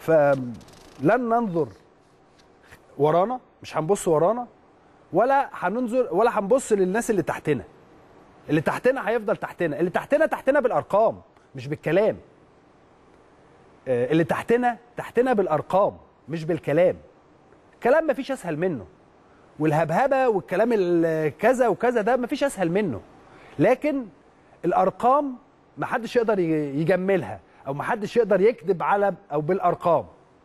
فلن ننظر ورانا، مش هنبص ورانا ولا هننظر ولا هنبص للناس اللي تحتنا. اللي تحتنا هيفضل تحتنا، اللي تحتنا بالارقام مش بالكلام. اللي تحتنا بالارقام مش بالكلام. كلام مفيش اسهل منه، والهبهبه والكلام الكذا وكذا ده مفيش اسهل منه، لكن الارقام محدش يقدر يجملها او محدش يقدر يكذب على او بالارقام،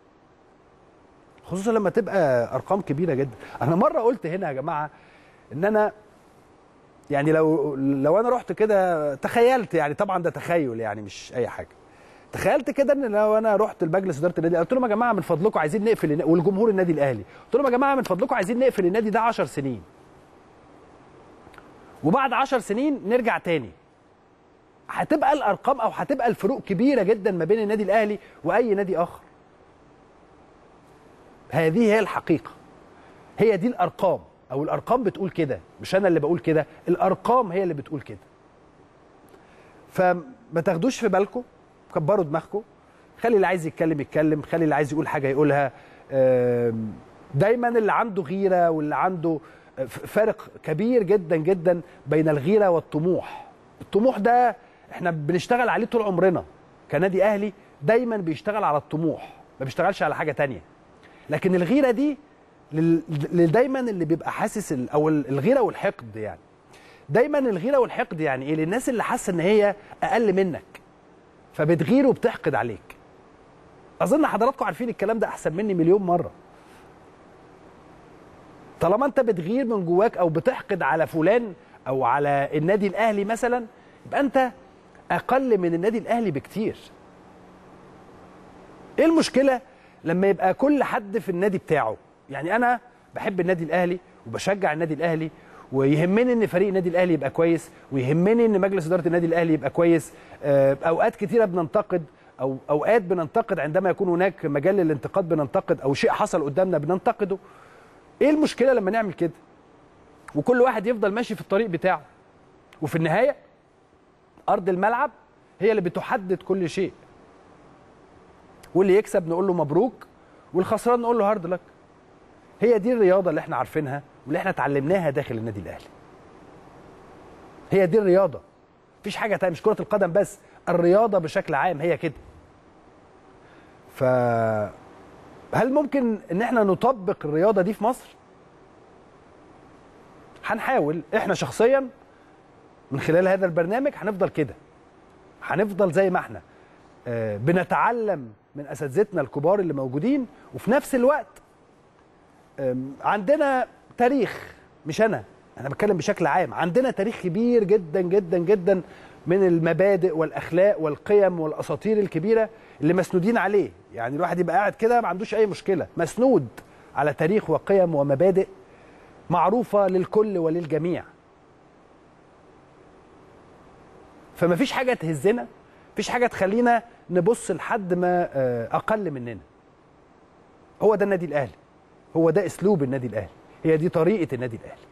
خصوصا لما تبقى ارقام كبيره جدا. انا مره قلت هنا يا جماعه ان انا يعني لو انا رحت كده تخيلت، يعني طبعا ده تخيل يعني مش اي حاجه، تخيلت كده ان لو انا رحت لمجلس اداره النادي قلت لهم يا جماعه من فضلكم عايزين نقفل، والجمهور النادي الاهلي قلت لهم يا جماعه من فضلكم عايزين نقفل النادي ده 10 سنين، وبعد 10 سنين نرجع تاني. هتبقى الارقام او هتبقى الفروق كبيره جدا ما بين النادي الاهلي واي نادي اخر. هذه هي الحقيقه، هي دي الارقام، او الارقام بتقول كده، مش انا اللي بقول كده، الارقام هي اللي بتقول كده. فما تاخدوش في بالكم، كبروا دماغكم، خلي اللي عايز يتكلم يتكلم، خلي اللي عايز يقول حاجه يقولها. دايما اللي عنده غيره واللي عنده فارق كبير جدا جدا بين الغيره والطموح. الطموح ده احنا بنشتغل عليه طول عمرنا كنادي اهلي، دايما بيشتغل على الطموح، ما بيشتغلش على حاجه تانية. لكن الغيره دي دايما اللي بيبقى حاسس او الغيره والحقد، يعني دايما الغيره والحقد يعني ايه؟ للناس اللي حاسه ان هي اقل منك فبتغير وبتحقد عليك. اظن حضراتكم عارفين الكلام ده احسن مني مليون مره. طالما انت بتغير من جواك او بتحقد على فلان او على النادي الاهلي مثلا، يبقى انت اقل من النادي الاهلي بكتير. ايه المشكله لما يبقى كل حد في النادي بتاعه؟ يعني انا بحب النادي الاهلي وبشجع النادي الاهلي، ويهمني ان فريق النادي الاهلي يبقى كويس، ويهمني ان مجلس اداره النادي الاهلي يبقى كويس. اوقات كتيره بننتقد، او اوقات بننتقد عندما يكون هناك مجال للانتقاد، بننتقد او شيء حصل قدامنا بننتقده. ايه المشكله لما نعمل كده وكل واحد يفضل ماشي في الطريق بتاعه؟ وفي النهايه ارض الملعب هي اللي بتحدد كل شيء، واللي يكسب نقول له مبروك، والخسران نقول له هارد لك. هي دي الرياضه اللي احنا عارفينها واللي احنا اتعلمناها داخل النادي الاهلي. هي دي الرياضه، مفيش حاجه تانية، مش كره القدم بس، الرياضه بشكل عام هي كده. هل ممكن ان احنا نطبق الرياضه دي في مصر؟ هنحاول احنا شخصيا من خلال هذا البرنامج، هنفضل كده، هنفضل زي ما احنا بنتعلم من اساتذتنا الكبار اللي موجودين، وفي نفس الوقت عندنا تاريخ. مش انا بتكلم بشكل عام، عندنا تاريخ كبير جدا جدا جدا من المبادئ والاخلاق والقيم والاساطير الكبيره اللي مسنودين عليه. يعني الواحد يبقى قاعد كده ما عندوش اي مشكله، مسنود على تاريخ وقيم ومبادئ معروفه للكل وللجميع. فما فيش حاجه تهزنا، مفيش حاجه تخلينا نبص لحد ما اقل مننا. هو ده النادي الاهلي، هو ده اسلوب النادي الاهلي، هي دي طريقه النادي الاهلي.